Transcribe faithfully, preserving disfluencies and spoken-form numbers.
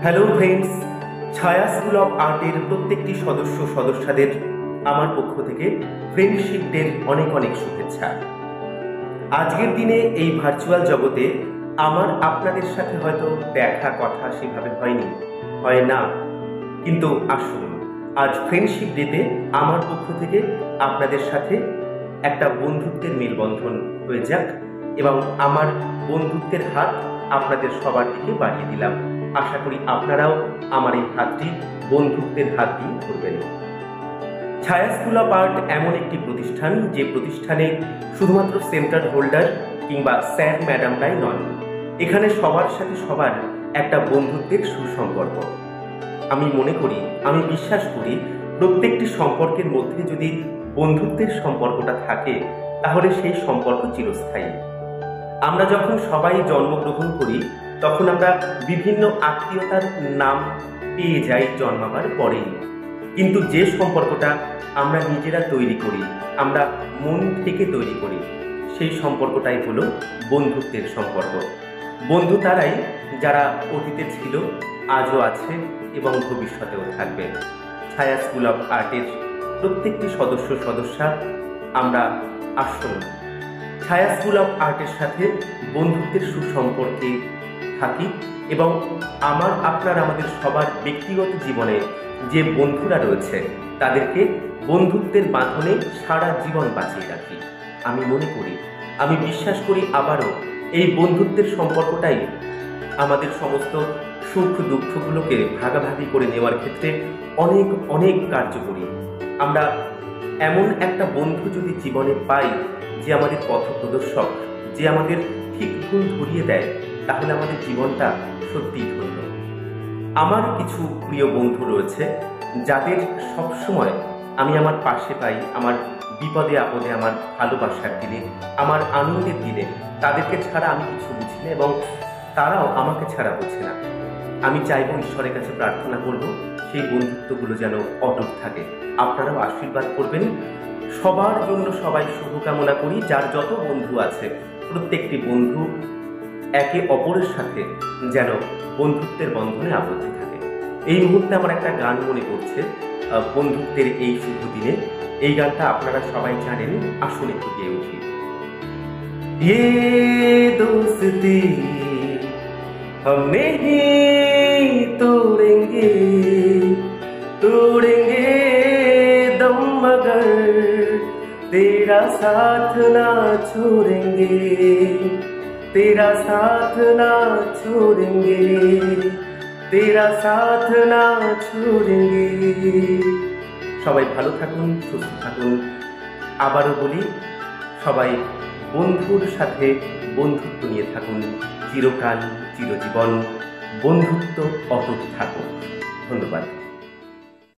Hello friends, Chhaya school of আর্টের প্রত্যেকটি সদস্য সদস্যদের আমার পক্ষ থেকে ফ্রেন্ডশিপ ডের অনেক অনেক শুভেচ্ছা। আজকের দিনে এই ভার্চুয়াল জগতে আমার আপনাদের সাথে হয়তো দেখা কথা সেভাবে হয়নি, হয় না, কিন্তু আসুন আজ ফ্রেন্ডশিপ ডেতে আমার পক্ষ থেকে আপনাদের সাথে একটা বন্ধুত্বের মেলবন্ধন হয়ে যাক এবং আমার বন্ধুত্বের হাত আপনাদের সবার দিকে বাড়িয়ে দিলাম। আশা করি আপনারাও আমার এই হাতটি বন্ধুত্বের হাত দিয়ে ধরবেন। ছায়া স্কুল অফ আর্ট এমন একটি প্রতিষ্ঠান যে প্রতিষ্ঠানে শুধুমাত্র সেন্টার হোল্ডার কিংবা স্যার ম্যাডামরাই নন, এখানে সবার সাথে সবার একটা বন্ধুত্বের সুসম্পর্ক। আমি মনে করি, আমি বিশ্বাস করি প্রত্যেকটি সম্পর্কের মধ্যে যদি বন্ধুত্বের সম্পর্কটা থাকে তাহলে সেই সম্পর্ক চিরস্থায়ী। আমরা যখন সবাই জন্মগ্রহণ করি তখন আমরা বিভিন্ন আত্মীয়তার নাম পেয়ে যাই জন্মাবার পরেই, কিন্তু যে সম্পর্কটা আমরা নিজেরা তৈরি করি, আমরা মন থেকে তৈরি করি, সেই সম্পর্কটাই হলো বন্ধুত্বের সম্পর্ক। বন্ধু তারাই যারা অতীতে ছিল, আজও আছে এবং ভবিষ্যতেও থাকবে। ছায়া স্কুল অফ আর্টের প্রত্যেকটি সদস্য সদস্যা আমরা আসুন ছায়া স্কুল অফ আর্টের সাথে বন্ধুত্বের সুসম্পর্কে থাকি এবং আমার আপনার আমাদের সবার ব্যক্তিগত জীবনে যে বন্ধুরা রয়েছে তাদেরকে বন্ধুত্বের বাঁধনে সারা জীবন বাঁচিয়ে রাখি। আমি মনে করি, আমি বিশ্বাস করি আবারও এই বন্ধুত্বের সম্পর্কটাই আমাদের সমস্ত সুখ দুঃখগুলোকে ভাগাভাগি করে নেওয়ার ক্ষেত্রে অনেক অনেক কার্যকরী। আমরা এমন একটা বন্ধু যদি জীবনে পাই যে আমাদের পথ প্রদর্শক, যে আমাদের ঠিক ভুল ধরিয়ে দেয়, তাহলে আমাদের জীবনটা সত্যিই ধন্য। আমার কিছু প্রিয় বন্ধু রয়েছে যাদের সবসময় আমি আমার পাশে পাই, আমার বিপদে আপদে, আমার ভালোবাসার দিনে, আমার আনন্দের দিনে। তাদেরকে ছাড়া আমি কিছু বুঝি না এবং তারাও আমাকে ছাড়া বোঝে না। আমি চাইব, ঈশ্বরের কাছে প্রার্থনা করব সেই বন্ধুত্বগুলো যেন অটুট থাকে। আপনারাও আশীর্বাদ করবেন। সবার জন্য সবাই শুভকামনা করি। যার যত বন্ধু আছে প্রত্যেকটি বন্ধু একে অপরের সাথে যেন বন্ধুত্বের বন্ধনে আবদ্ধ থাকে। এই মুহূর্তে আমার একটা গান মনে পড়ছে বন্ধুত্বের এই শুভ দিনে। এই গানটা আপনারা সবাই জানেন, আসুন একটু গেয়ে উঠি। ये दोस्ती हम नहीं तोड़ेंगे, तोड़ेंगे दम मगर तेरा साथ ना छोड़ेंगे, तेरा साथ ना छोड़ेंगे, तेरा साथ ना छोड़ेंगे। সবাই ভালো থাকুন, সুস্থ থাকুন। আবারও বলি, সবাই বন্ধুর সাথে বন্ধুত্ব নিয়ে থাকুন। চিরকাল চিরজীবন বন্ধুত্ব অটুট থাকুক। ধন্যবাদ।